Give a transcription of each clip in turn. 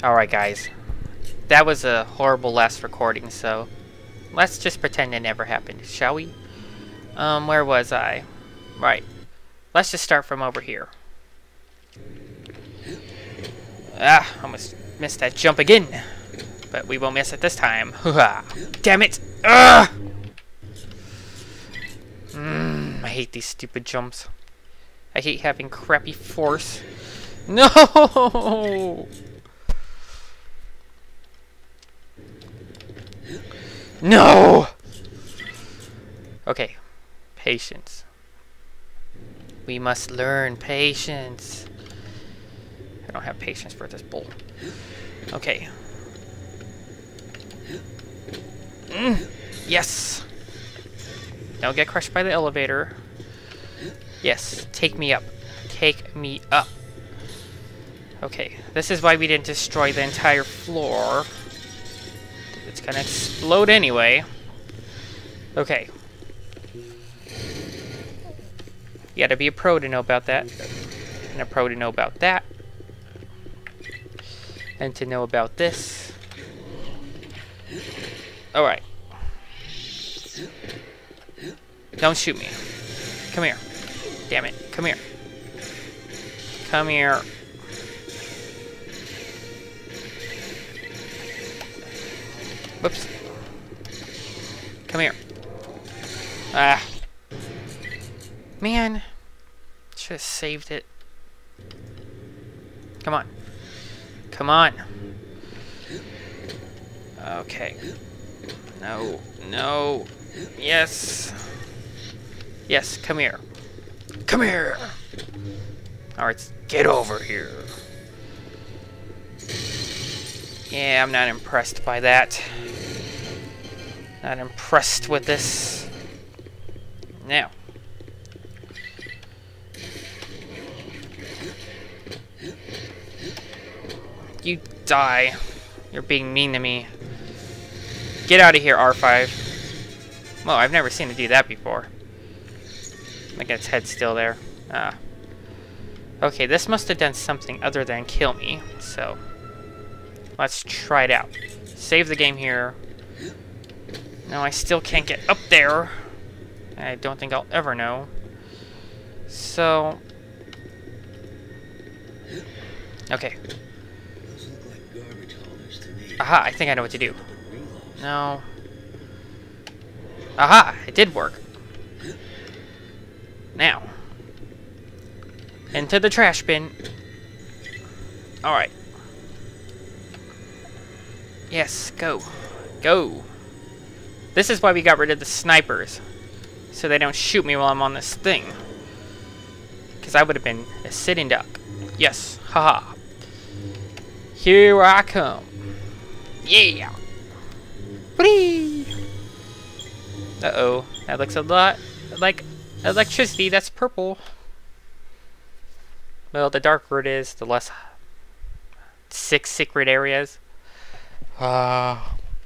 Alright, guys. That was a horrible last recording, so let's just pretend it never happened, shall we? Where was I? Right. Let's just start from over here. Ah, almost missed that jump again. But we won't miss it this time. Damn it! Ugh! I hate these stupid jumps. I hate having crappy force. No! No! Okay. Patience. We must learn patience. I don't have patience for this bull. Okay. Yes! Don't get crushed by the elevator. Yes, take me up. Take me up. Okay, this is why we didn't destroy the entire floor. It's gonna explode anyway. Okay. You gotta be a pro to know about that. And a pro to know about that. And to know about this. Alright. Don't shoot me. Come here. Damn it. Come here. Come here. Whoops. Come here. Ah. Man. Should have saved it. Come on. Come on. Okay. No. No. Yes. Yes, come here. Come here! Alright, get over here. Yeah, I'm not impressed by that. Not impressed with this. Now. You die. You're being mean to me. Get out of here, R5. Well, I've never seen it do that before. Like its head's still there. Ah. Okay, this must have done something other than kill me. So, let's try it out. Save the game here. No, I still can't get up there. I don't think I'll ever know. So, okay. Aha, I think I know what to do. No. Aha, it did work. Now. Into the trash bin. Alright. Yes, go. Go. This is why we got rid of the snipers. So they don't shoot me while I'm on this thing. Because I would have been a sitting duck. Yes. Haha. Here I come. Yeah. Whee! Uh-oh. That looks a lot like electricity. That's purple. Well, the darker it is, the less 6 secret areas. Wow,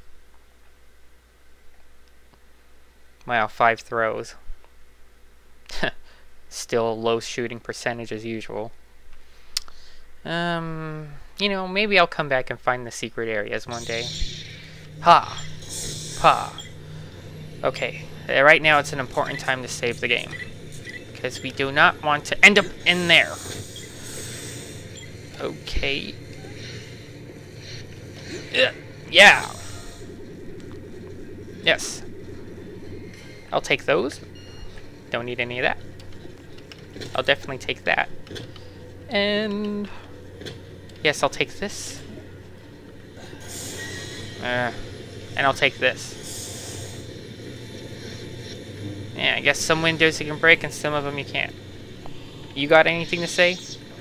5 throws. Still low shooting percentage as usual. You know, maybe I'll come back and find the secret areas one day. Ha! Ha! Okay, right now it's an important time to save the game. Because we do not want to end up in there. Okay. Yeah! Yes. I'll take those. Don't need any of that. I'll definitely take that. And yes, I'll take this. And I'll take this. Yeah, I guess some windows you can break and some of them you can't. You got anything to say?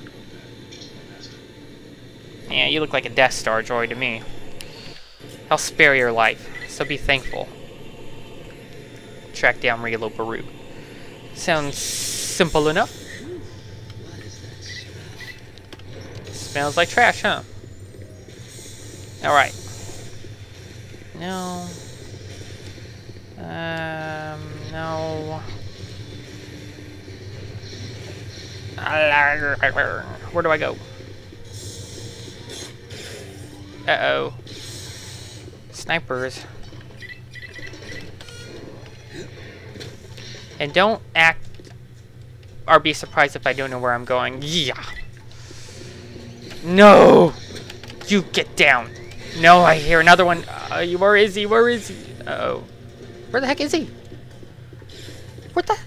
Yeah, you look like a Death Star droid to me. I'll spare your life, so be thankful. Track down Relo Baru. Sounds simple enough. Smells like trash, huh? Alright. No. No. Where do I go? Uh-oh. Snipers. And don't act or be surprised if I don't know where I'm going. Yeah. No! You get down. No, I hear another one. Where is he? Where is he? Uh-oh. Where the heck is he? What the?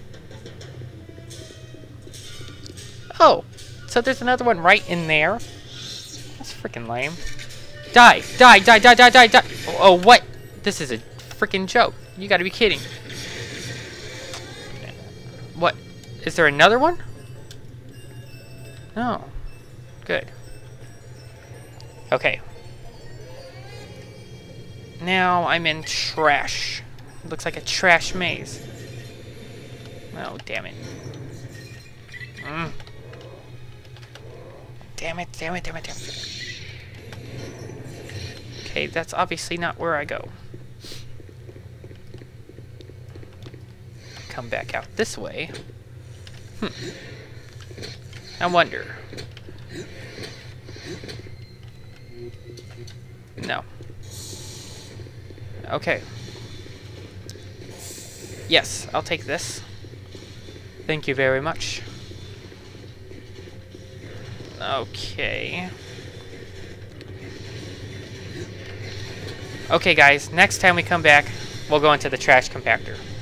Oh. So there's another one right in there? That's freaking lame. Die! Die! Die! Die! Die! Die! Die! Oh, what? This is a freaking joke. You gotta be kidding. What? Is there another one? No. Good. Okay. Now I'm in trash. Looks like a trash maze. Oh, damn it. Damn it, damn it, damn it, damn it. Okay, that's obviously not where I go. Come back out this way. I wonder. No. Okay. Yes, I'll take this. Thank you very much. Okay. Okay, guys, next time we come back, we'll go into the trash compactor.